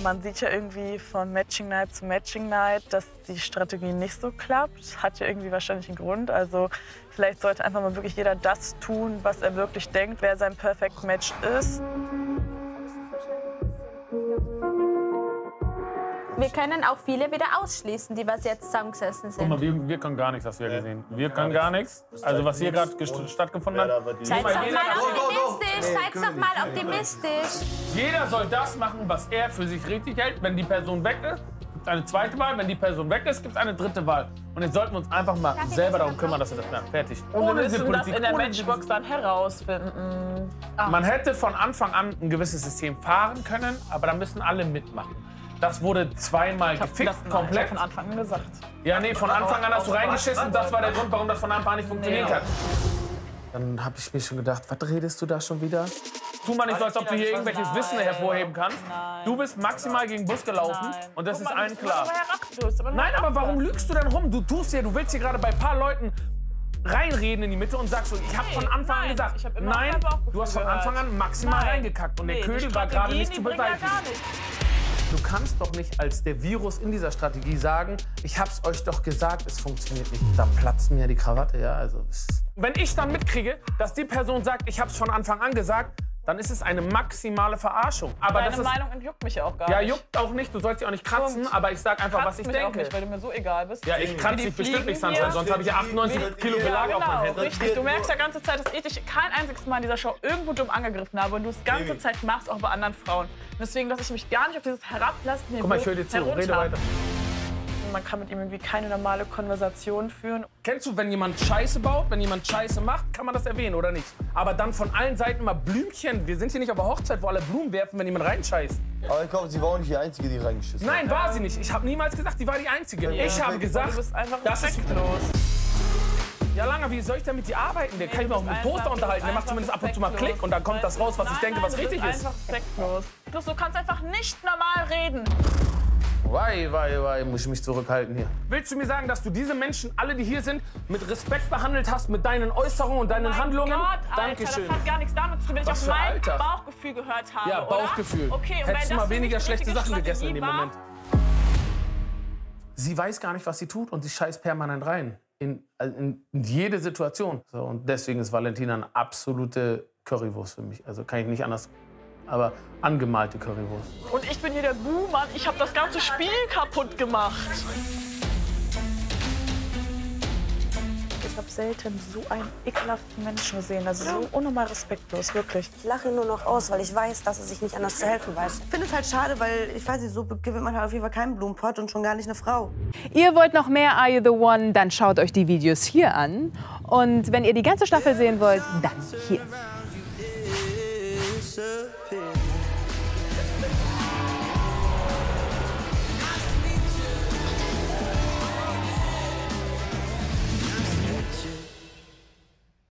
Man sieht ja irgendwie von Matching Night zu Matching Night, dass die Strategie nicht so klappt. Hat ja irgendwie wahrscheinlich einen Grund. Also vielleicht sollte einfach mal wirklich jeder das tun, was er wirklich denkt, wer sein Perfect Match ist. Wir können auch viele wieder ausschließen, die was jetzt zusammengesessen sind. Guck mal, wir können gar nichts, hast du ja gesehen. Wir können gar nichts. Also was hier gerade stattgefunden hat. Seid doch mal optimistisch, seid doch mal optimistisch. Jeder soll das machen, was er für sich richtig hält. Wenn die Person weg ist, gibt es eine zweite Wahl. Wenn die Person weg ist, gibt es eine dritte Wahl. Und jetzt sollten wir uns einfach mal selber darum kümmern, dass wir das lernen. Fertig. Und wir müssen das in der Matchbox dann herausfinden. Man hätte von Anfang an ein gewisses System fahren können, aber da müssen alle mitmachen. Das wurde zweimal gefixt, komplett. Ich hab von Anfang an gesagt. Ja, nee, von Anfang an hast du reingeschissen. Das war der Grund, warum das von Anfang an nicht funktionieren kann. Dann habe ich mir schon gedacht, was redest du da schon wieder? Tu mal nicht so, als ob du hier irgendwelches Wissen hervorheben kannst. Du bist maximal gegen den Bus gelaufen und das ist allen klar. Nein, aber warum lügst du denn rum? Du tust hier, du willst hier gerade bei ein paar Leuten reinreden in die Mitte und sagst so, ich habe von Anfang an gesagt, nein, du hast von Anfang an maximal reingekackt und der Ködel war gerade nicht zu beseitigen. Du kannst doch nicht als der Virus in dieser Strategie sagen, ich hab's euch doch gesagt, es funktioniert nicht. Da platzt mir die Krawatte, ja, also. Wenn ich dann mitkriege, dass die Person sagt, ich hab's von Anfang an gesagt, dann ist es eine maximale Verarschung. Aber deine Meinung juckt mich ja auch gar nicht. Ja, juckt auch nicht, du sollst dich auch nicht kratzen, aber ich sag einfach, was ich denke. Auch nicht, weil du mir so egal bist. Ja, ich kratze dich bestimmt nicht, Sandra, sonst habe ich ja 98 Kilo Belag auf meinen Händen. Richtig, du merkst ja ganze Zeit, dass ich dich kein einziges Mal in dieser Show irgendwo dumm angegriffen habe und du es ganze Zeit machst, auch bei anderen Frauen. Und deswegen lasse ich mich gar nicht auf dieses Herablassen Niveau. Guck mal, ich höre dir zu, rede weiter. Man kann mit ihm irgendwie keine normale Konversation führen. Kennst du, wenn jemand Scheiße baut, wenn jemand Scheiße macht, kann man das erwähnen oder nicht? Aber dann von allen Seiten mal Blümchen. Wir sind hier nicht auf der Hochzeit, wo alle Blumen werfen, wenn jemand reinscheißt. Aber ich glaube, sie war auch nicht die Einzige, die reingeschissen hat. Nein, war sie nicht. Ich habe niemals gesagt, sie war die Einzige. Ja. Ich habe gesagt, du bist einfach das ist respektlos. Ja, Langer, wie soll ich denn mit dir arbeiten? Der kann ich mir auch mit dem Toaster unterhalten. Der macht zumindest ab und zu mal Klick und dann kommt das raus, was ich denke, was richtig ist. Du bist einfach respektlos. Du kannst einfach nicht normal reden. Muss ich mich zurückhalten hier. Willst du mir sagen, dass du diese Menschen, alle, die hier sind, mit Respekt behandelt hast, mit deinen Äußerungen und deinen Handlungen? Gott, Alter, Dankeschön. das hat gar nichts damit zu tun, wenn ich auf mein Bauchgefühl gehört habe, Ja, Bauchgefühl. Oder? Okay, und hättest du mal weniger schlechte Sachen gegessen in dem war? Moment. Sie weiß gar nicht, was sie tut und sie scheißt permanent rein. In jede Situation. So, und deswegen ist Valentina eine absolute Currywurst für mich. Also kann ich nicht anders. Aber angemalte Currywurst. Und ich bin hier der Buhmann. Ich habe das ganze Spiel kaputt gemacht. Ich habe selten so einen ekelhaften Menschen gesehen. Also so unnormal respektlos, wirklich. Ich lache ihn nur noch aus, weil ich weiß, dass er sich nicht anders zu helfen weiß. Ich finde es halt schade, weil, ich weiß nicht, so gewinnt man halt auf jeden Fall keinen Blumenpott und schon gar nicht eine Frau. Ihr wollt noch mehr Are You The One? Dann schaut euch die Videos hier an. Und wenn ihr die ganze Staffel sehen wollt, dann hier.